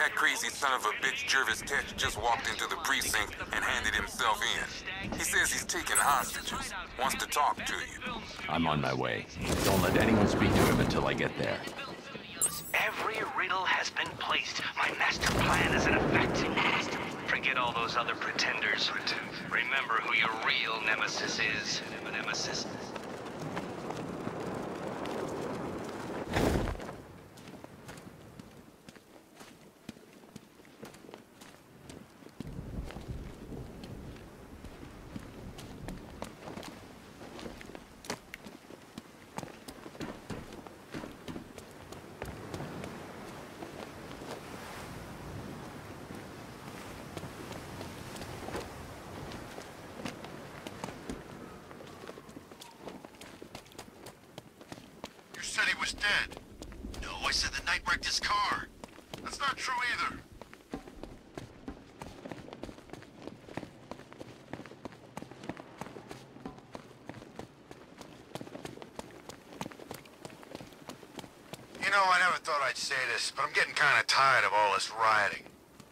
That crazy son of a bitch Jervis Tetch just walked into the precinct and handed himself in. He says he's taking hostages. Wants to talk to you. I'm on my way. Don't let anyone speak to him until I get there. Every riddle has been placed. My master plan is in effect. Forget all those other pretenders. Remember who your real nemesis is. Nemesis. You said he was dead. No, I said the Knight wrecked his car. That's not true either. You know, I never thought I'd say this, but I'm getting kind of tired of all this rioting.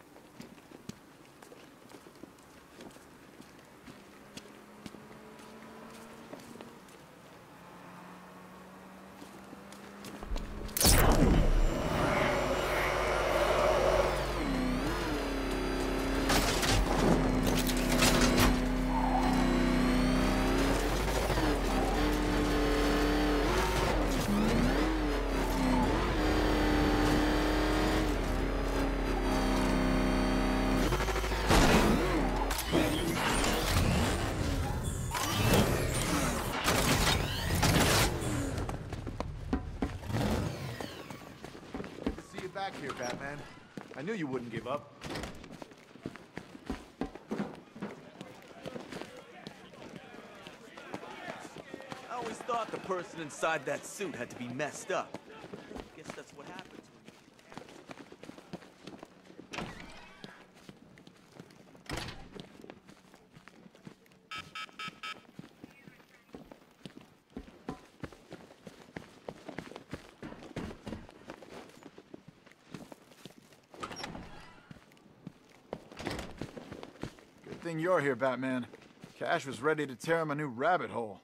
Back here, Batman. I knew you wouldn't give up. I always thought the person inside that suit had to be messed up. Guess that's what happens. Good thing you're here, Batman. Cash was ready to tear him a new rabbit hole.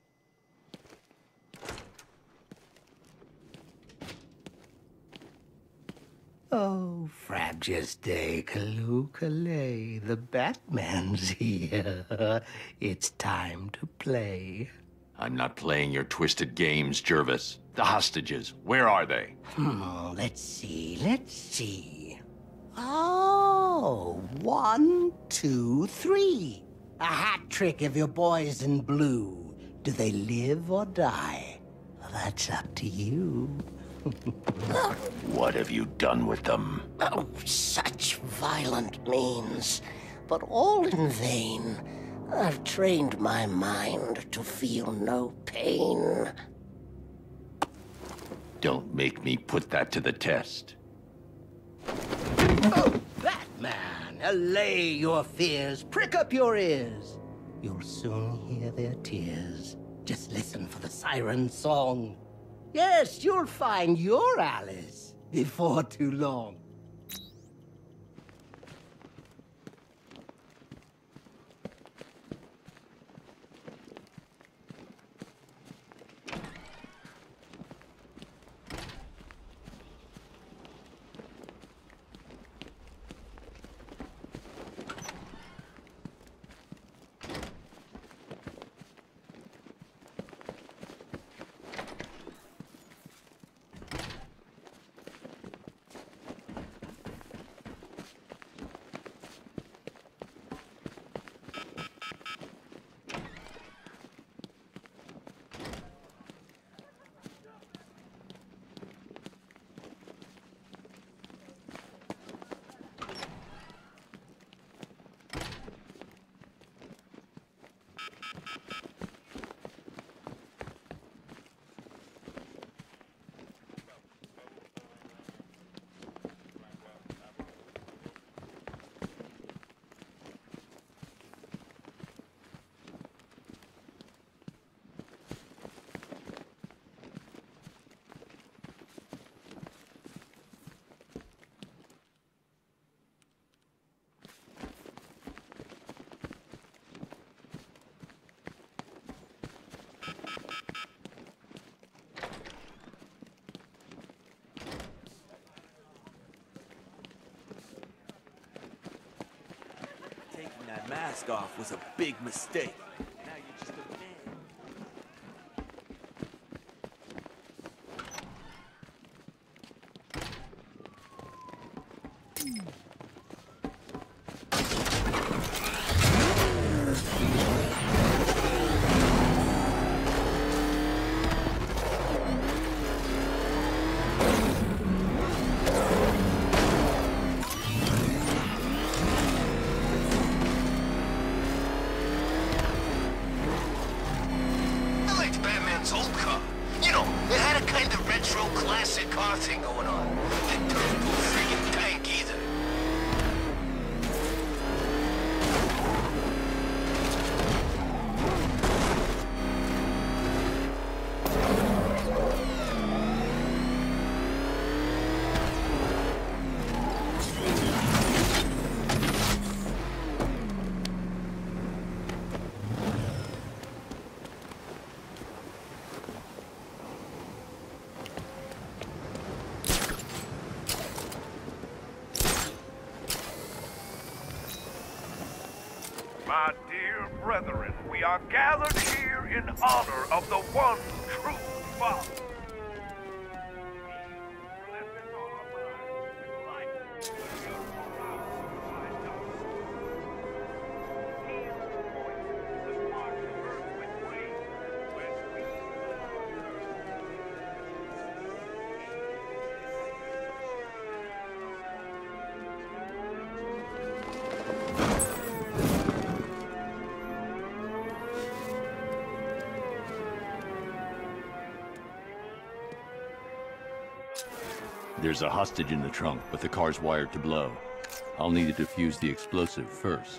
Oh, Frabjous Day, Kaloo-Kalay, the Batman's here. It's time to play. I'm not playing your twisted games, Jervis. The hostages, where are they? Let's see. Oh, 1, 2, 3. A hat trick of your boys in blue. Do they live or die? That's up to you. What have you done with them? Oh, such violent means, but all in vain. I've trained my mind to feel no pain. Don't make me put that to the test. Oh, Batman, allay your fears, prick up your ears. You'll soon hear their tears. Just listen for the siren song. Yes, you'll find your Alice before too long. mask off was a big mistake. Now you're just a man. Old car. You know, it had a kind of retro classic car thing going on. Didn't turn into a friggin' tank either. My dear brethren, we are gathered here in honor of the one true Father. There's a hostage in the trunk, but the car's wired to blow. I'll need to defuse the explosive first.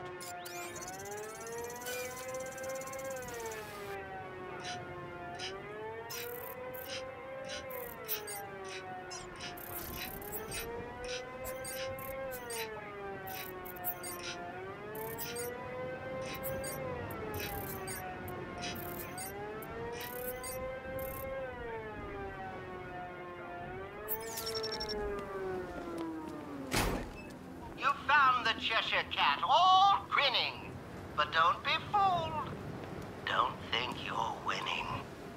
The Cheshire Cat, all grinning. But don't be fooled. Don't think you're winning.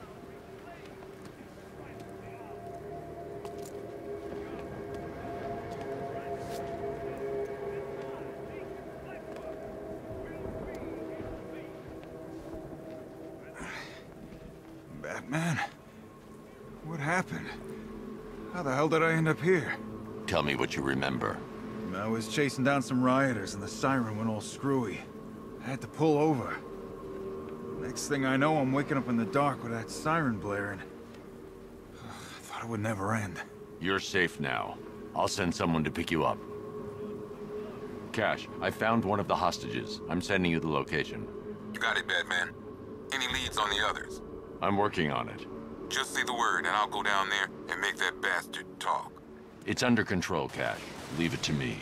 Batman? What happened? How the hell did I end up here? Tell me what you remember. I was chasing down some rioters and the siren went all screwy. I had to pull over. Next thing I know, I'm waking up in the dark with that siren blaring. I thought it would never end. You're safe now. I'll send someone to pick you up. Cash, I found one of the hostages. I'm sending you the location. You got it, Batman. Any leads on the others? I'm working on it. Just say the word and I'll go down there and make that bastard talk. It's under control, Cash. Leave it to me.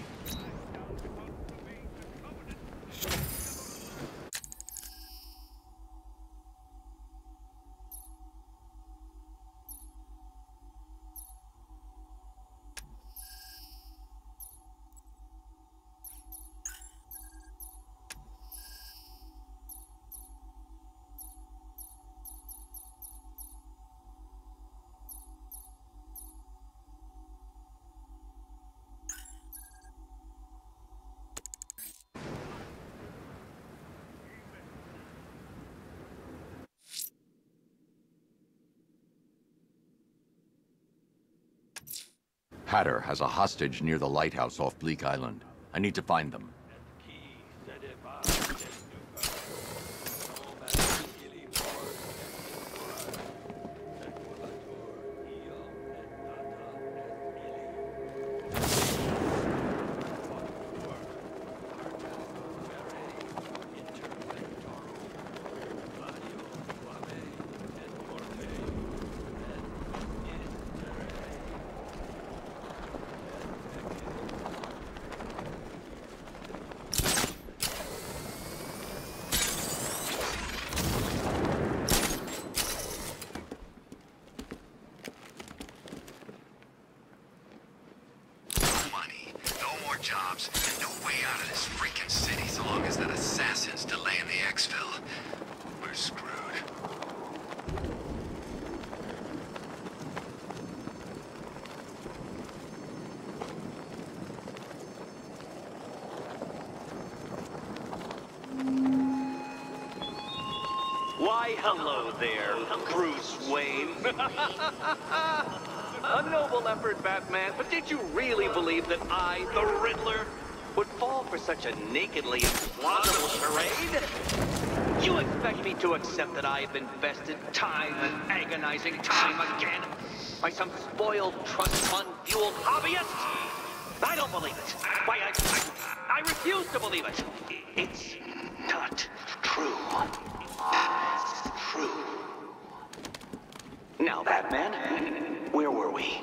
Hatter has a hostage near the lighthouse off Bleak Island. I need to find them. Why, hello there, Bruce Wayne. A noble effort, Batman, but did you really believe that I, the Riddler, would fall for such a nakedly implausible charade? You expect me to accept that I have invested time and agonizing time again by some spoiled trust fund-fueled hobbyist? I don't believe it. Why, I refuse to believe it. It's not true. True. Now, Batman, where were we?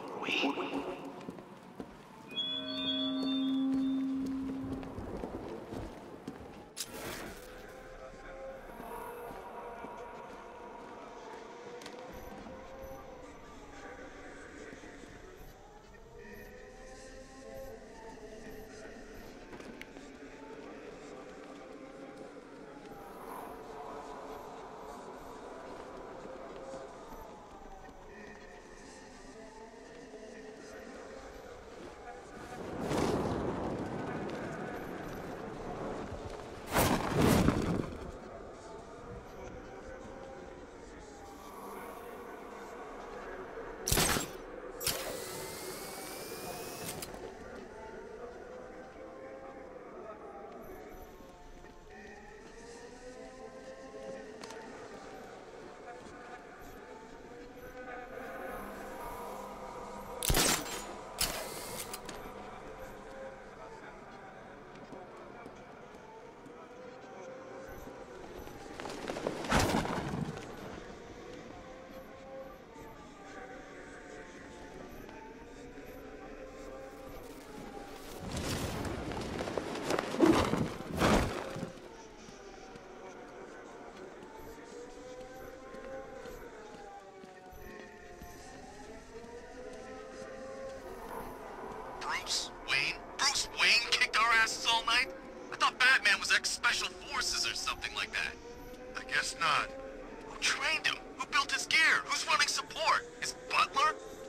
Bruce Wayne kicked our asses all night? I thought Batman was ex-Special Forces or something like that. I guess not. Who trained him? Who built his gear? Who's running support? His butler?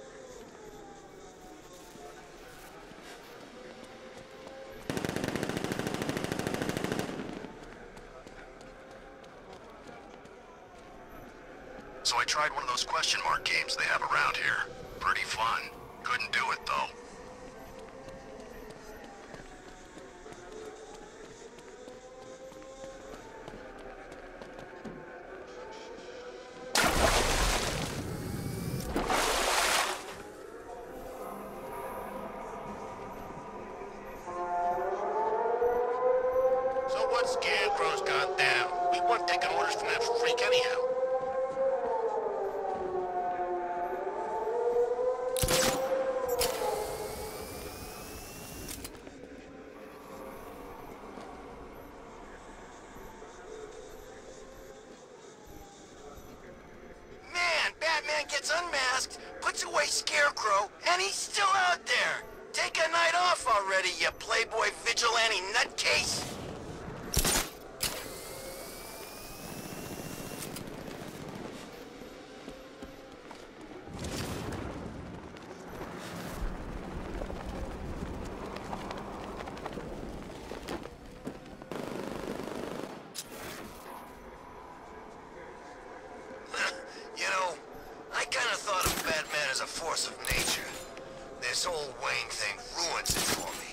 So I tried one of those question mark games they have around here. Pretty fun. Couldn't do it, though. So what Scarecrow's gone down? We weren't taking orders from that freak anyhow. Man, Batman gets unmasked, puts away Scarecrow, and he's still out there. Take a night off already, you Playboy vigilante nutcase. You know, I kind of thought of Batman as a force of nature. This whole Wayne thing ruins it for me.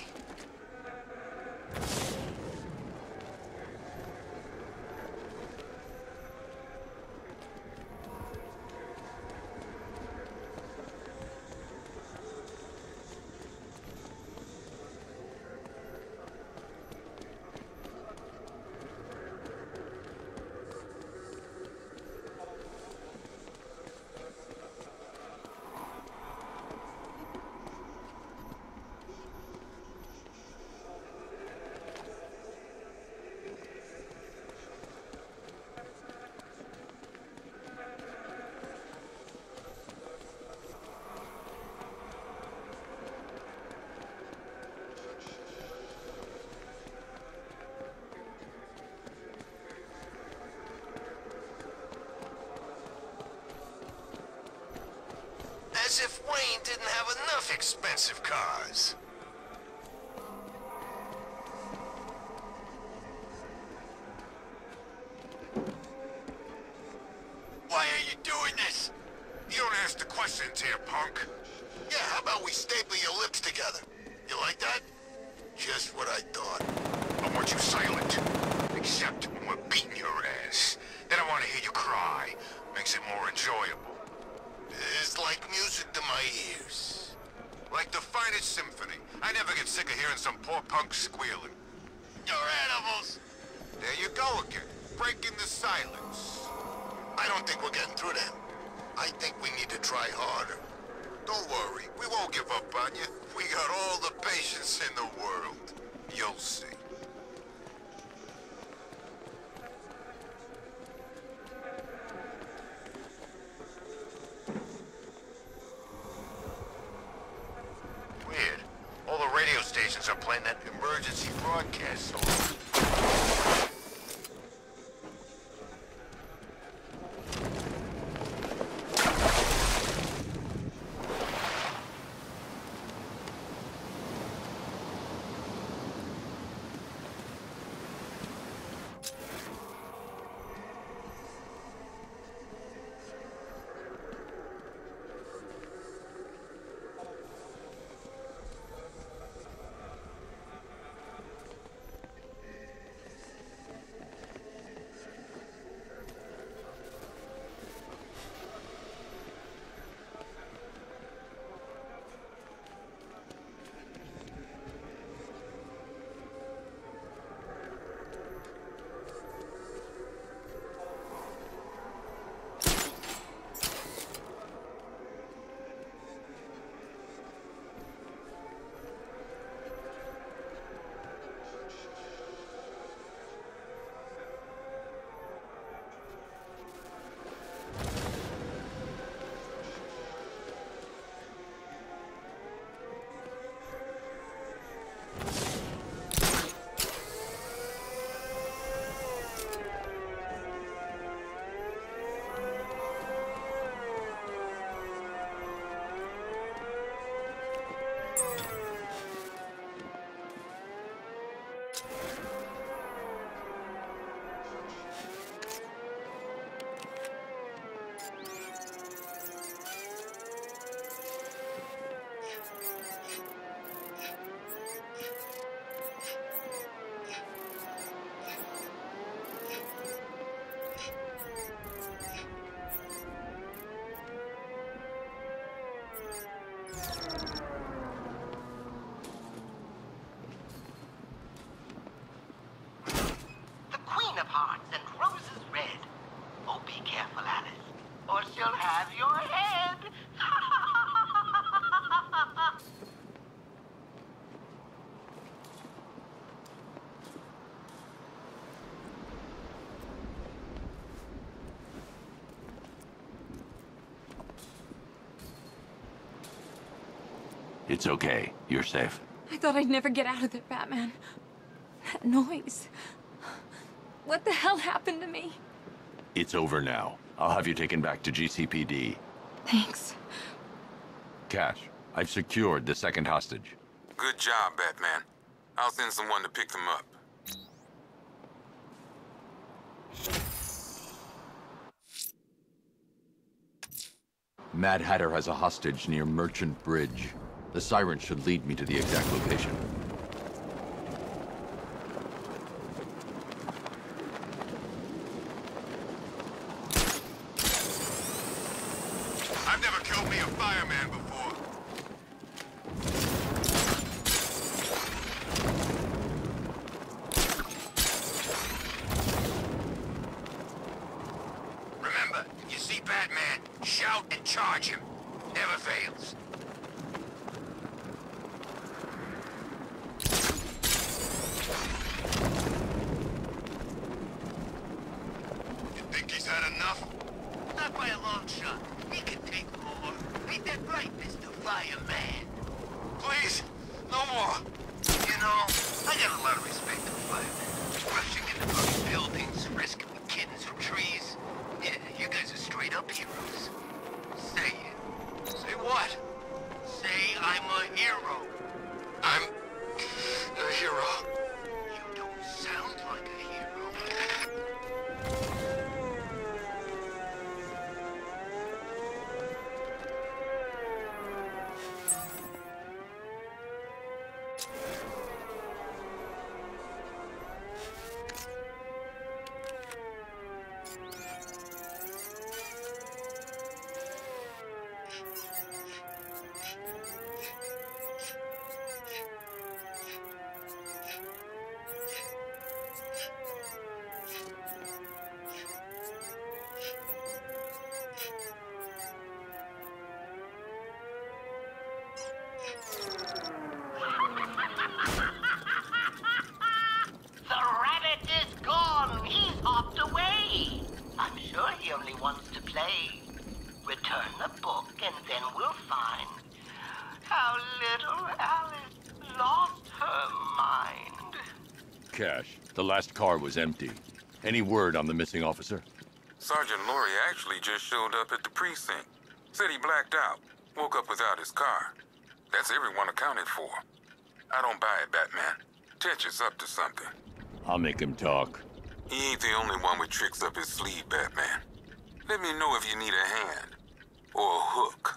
As if Wayne didn't have enough expensive cars. ask the questions here, punk. Yeah, how about we staple your lips together? You like that? Just what I thought. I want you silent. Except when we're beating your ass. Then I want to hear you cry. Makes it more enjoyable. It's like music to my ears. Like the finest symphony. I never get sick of hearing some poor punk squealing. You're animals! There you go again. Breaking the silence. I don't think we're getting through them. I think we need to try harder. Don't worry, we won't give up on you. We got all the patience in the world. You'll see. Weird. All the radio stations are playing that emergency broadcast song. It's okay. You're safe. I thought I'd never get out of there, Batman. That noise. What the hell happened to me? It's over now. I'll have you taken back to GCPD. Thanks. Cash, I've secured the second hostage. Good job, Batman. I'll send someone to pick them up. Mad Hatter has a hostage near Merchant Bridge. The siren should lead me to the exact location. I've never killed me a fireman before. Remember, you see Batman, shout and charge him. Never fails. You think he's had enough? Not by a long shot. He can take more. Ain't that right, Mr. Fireman? Please, no more. You know, I got a lot of respect for firemen. Rushing into burning buildings, rescuing kittens from trees. Yeah, you guys are straight up heroes. Say it. Say what? Say I'm a hero. I'm a hero. You don't sound like a hero. the only ones to play. Return the book and then we'll find how little Alice lost her mind. Cash, the last car was empty. Any word on the missing officer? Sergeant Laurie actually just showed up at the precinct. Said he blacked out, woke up without his car. That's everyone accounted for. I don't buy it, Batman. Tetch is up to something. I'll make him talk. He ain't the only one with tricks up his sleeve, Batman. Let me know if you need a hand. Or a hook.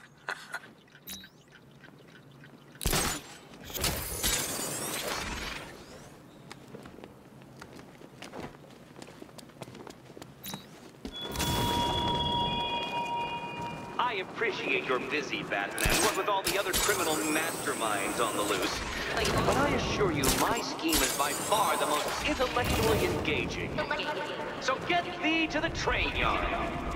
I appreciate you're busy, Batman, what with all the other criminal masterminds on the loose. But I assure you, my scheme is by far the most intellectually engaging. So get thee to the train yard.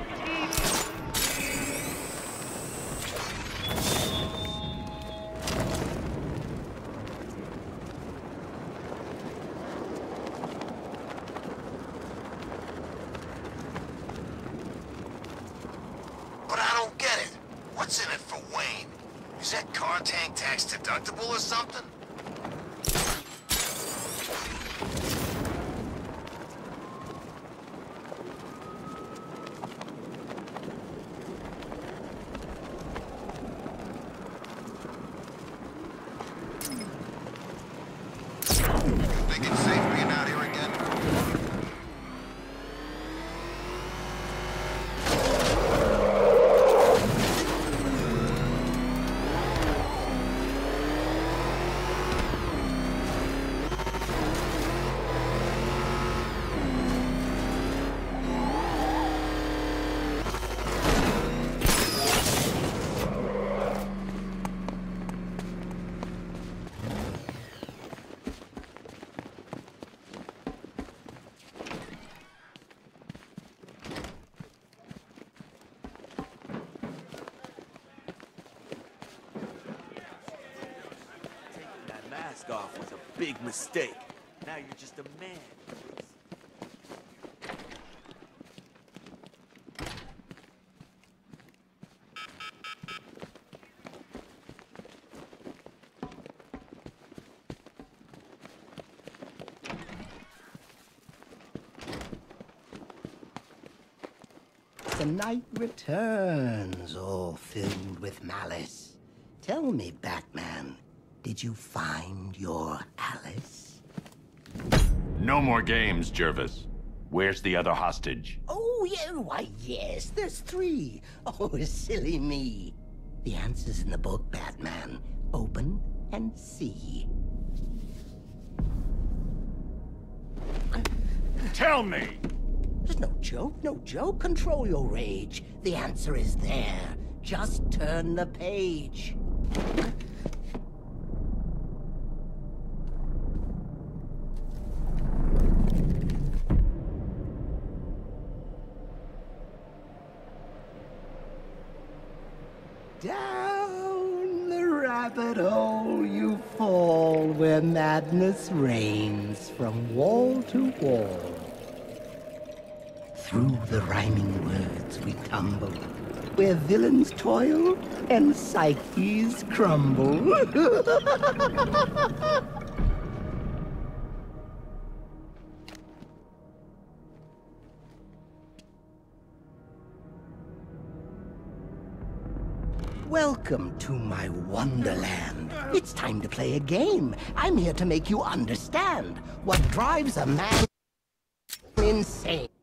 But I don't get it. What's in it for Wayne? Is that car tank tax deductible or something? Think it's safe being out here again? Off was a big mistake. Now you're just a man. The night returns, all filled with malice. Tell me, Batman, did you find your Alice? No more games, Jervis. Where's the other hostage? Oh, yeah, why, yes, there's 3. Oh, silly me. The answer's in the book, Batman. Open and see. Tell me! There's no joke, no joke. Control your rage. The answer is there. Just turn the page. Down the rabbit hole you fall, where madness reigns from wall to wall. Through the rhyming words we tumble, where villains toil and psyches crumble. Welcome to my wonderland. It's time to play a game. I'm here to make you understand what drives a man insane.